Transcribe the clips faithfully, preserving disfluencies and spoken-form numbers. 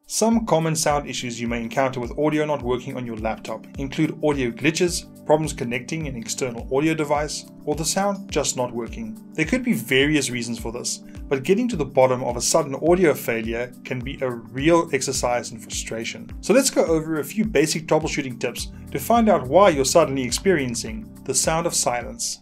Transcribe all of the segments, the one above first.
Some common sound issues you may encounter with audio not working on your laptop include audio glitches, problems connecting an external audio device, or the sound just not working. There could be various reasons for this, but getting to the bottom of a sudden audio failure can be a real exercise in frustration. So let's go over a few basic troubleshooting tips to find out why you're suddenly experiencing the sound of silence.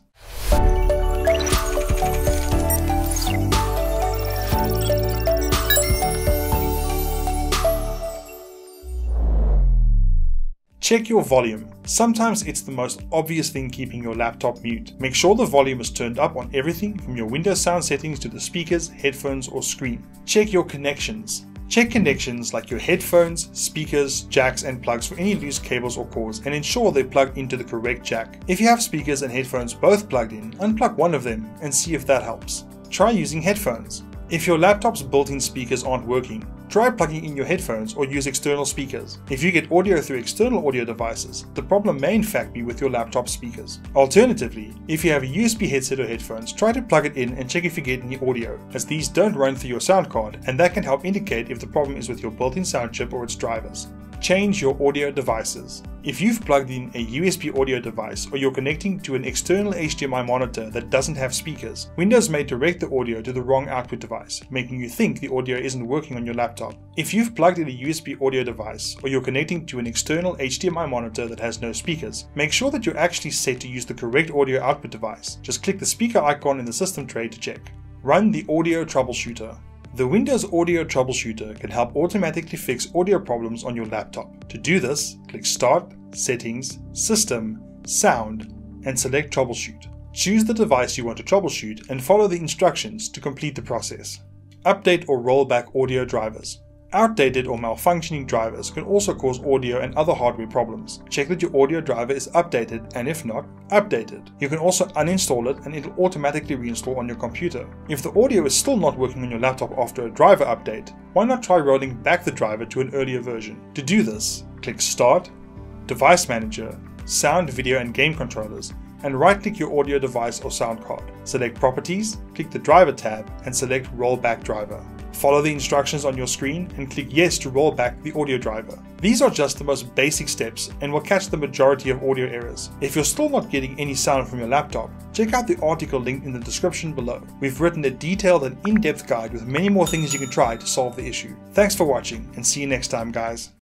Check your volume. Sometimes it's the most obvious thing keeping your laptop mute. Make sure the volume is turned up on everything from your Windows sound settings to the speakers, headphones, or screen. Check your connections. Check connections like your headphones, speakers, jacks, and plugs for any loose cables or cords, and ensure they plug into the correct jack. If you have speakers and headphones both plugged in, unplug one of them and see if that helps. Try using headphones. If your laptop's built-in speakers aren't working, try plugging in your headphones or use external speakers. If you get audio through external audio devices, the problem may in fact be with your laptop speakers. Alternatively, if you have a U S B headset or headphones, try to plug it in and check if you get any audio, as these don't run through your sound card, and that can help indicate if the problem is with your built-in sound chip or its drivers. Change your audio devices. If you've plugged in a U S B audio device or you're connecting to an external H D M I monitor that doesn't have speakers, Windows may direct the audio to the wrong output device, making you think the audio isn't working on your laptop. If you've plugged in a U S B audio device or you're connecting to an external H D M I monitor that has no speakers, make sure that you're actually set to use the correct audio output device. Just click the speaker icon in the system tray to check. Run the Audio Troubleshooter. The Windows Audio Troubleshooter can help automatically fix audio problems on your laptop. To do this, click Start, Settings, System, Sound, and select Troubleshoot. Choose the device you want to troubleshoot and follow the instructions to complete the process. Update or roll back audio drivers. Outdated or malfunctioning drivers can also cause audio and other hardware problems. Check that your audio driver is updated, and if not, update it. You can also uninstall it and it will automatically reinstall on your computer. If the audio is still not working on your laptop after a driver update, why not try rolling back the driver to an earlier version? To do this, click Start, Device Manager, Sound, Video and Game Controllers, and right-click your audio device or sound card. Select Properties, click the Driver tab, and select Roll Back Driver. Follow the instructions on your screen and click Yes to roll back the audio driver. These are just the most basic steps and will catch the majority of audio errors. If you're still not getting any sound from your laptop, check out the article linked in the description below. We've written a detailed and in-depth guide with many more things you can try to solve the issue. Thanks for watching, and see you next time, guys.